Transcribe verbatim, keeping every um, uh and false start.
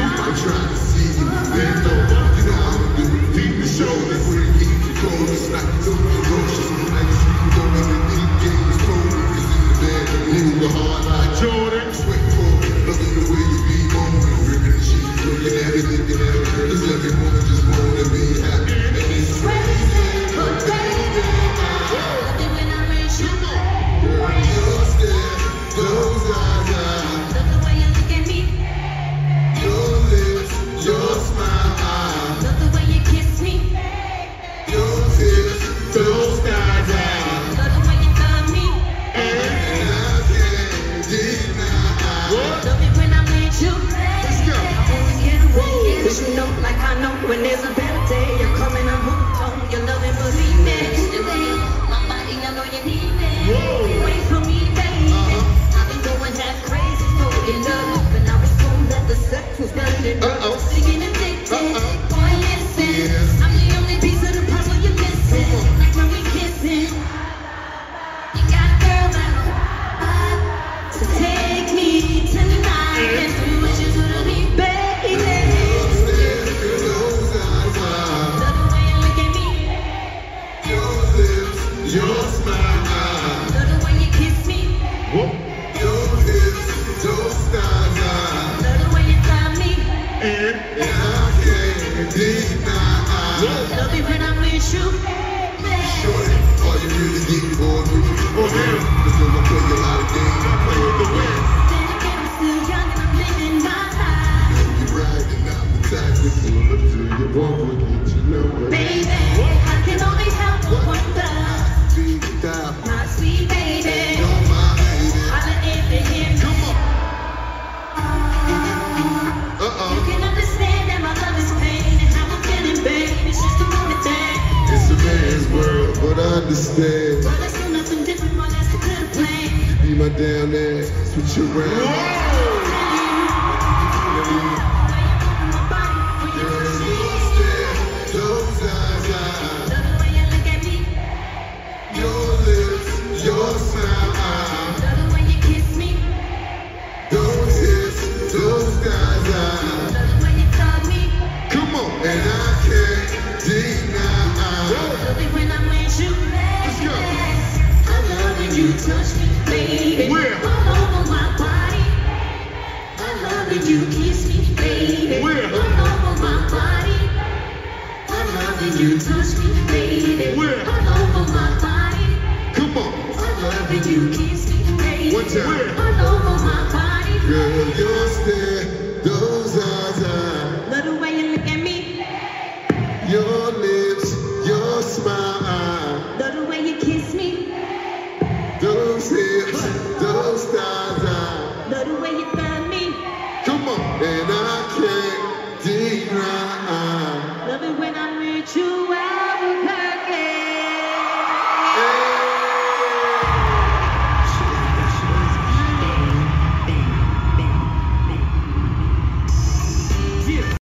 I'm trying to see you, bend over, you know how to do it. Deep the shoulders, where you keep your cold, it's not so ferocious. Like you speak, you don't ever think game is cold. Cause in the bed, you move the hard like Jordan. Sweat cold, look at the way you be moaning. Ripping the sheet, looking at it, looking at it. Cause every woman just wanna be happy. And it's crazy, but baby, I when I raise you up. Your stare, those eyes, love the way you look at me. Your lips, your smile, love the way you kiss me. Your tears, those skies, love the way you love me. And I can't deny, love it when I'm with you. Let's go. I wanna get away, cause you know, like I know, when there's a better day, you're coming, I'm hooked on your love and believe me. My body, I know you need me. Wait for me, baby. I've been going half crazy for your love, and I was told that the sex was better than love. Singing addicted, boy, listen. I'm the only piece of the puzzle you're missing. Like when we kissing, you got a girl that'll uh, to take me tonight and do what you do to me, baby. Your smile, love the way you kiss me. Whoop. Your lips, your style, love the way you love me. And, and I can't deny, love it when I'm with you. Shorty, all you really getting bored with me. Oh damn, cause I play a lot of games, I play with the wind. Then again, I'm still young and I'm living my life. And you're riding out the time with me. Look to your walk with me, you know it. Baby, I can only help but wonder. My sweet baby, you're my baby. Holla if you hear me. Come on. Uh-oh. You can understand that my love is pain and how I'm feeling, babe. It's just a moment thing. It's a man's world, but I understand. But I still nothing different, but that's the good plan. You be my down there, switch around. Whoa. Those eyes, eyes. Love the way you look at me. Your lips, your smile, love the way you kiss me. Those hips, those skies, love the way you tug me. Come on, and I can't deny, love it when I'm with you. Let's go. I love when you touch me, baby. Where? All over my body. I love when you kiss me, baby. Where? All over my body. I love when you touch me, baby. Where? All over my body. Come on. I love when you kiss me, baby. One time. All over my body. Girl, your stare, those eyes, eyes. Love the way you look at me. Your lips, your smile. Love the way you kiss me. Those hips, those thighs.